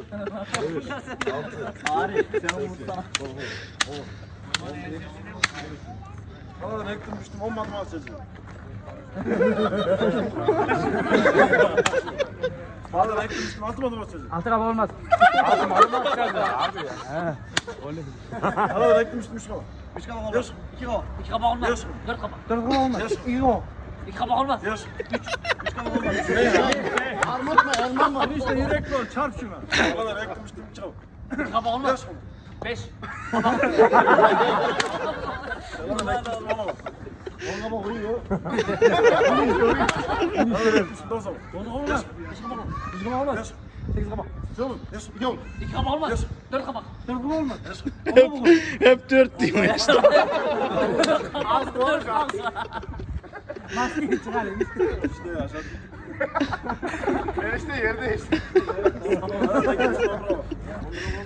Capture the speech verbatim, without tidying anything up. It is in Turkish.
Arif sen umutsana. Valla rektim düştüm olmadı mı açacağım? Valla rektim düştüm atmadım açacağım. Altı kaba olmaz. Abi malum açacağız ya abi ya. Valla rektim düştüm üç kaba. Üç kaba olmaz. İki kaba. İki kaba olmaz. Yes. Dört kaba. Dört kaba olmaz. İki kaba. İki kaba olmaz. Yaş. Üç kaba olmaz. Armatma elmanma. İşte yürek var çarp şuna. Valla rektim düştüm üç kaba. İki kaba olmaz. Beş. Valla rektim düştüm valla. On kaba uyuyor. Valla rektim düştüm dokuz kaba. Dokuz kaba olmaz. Beş kaba olmaz. Üç kaba olmaz. Yaş. Sekiz kaba. Oğlum yaş. İki oğlum. İki kaba olmaz. Dört kaba. Dört kaba olmaz. Hep dört diyor işte. Altı dört kaba. Maske çıkarayım. İşte ya aşağı. Enişte yerde işte. Valla rektim düştüm valla.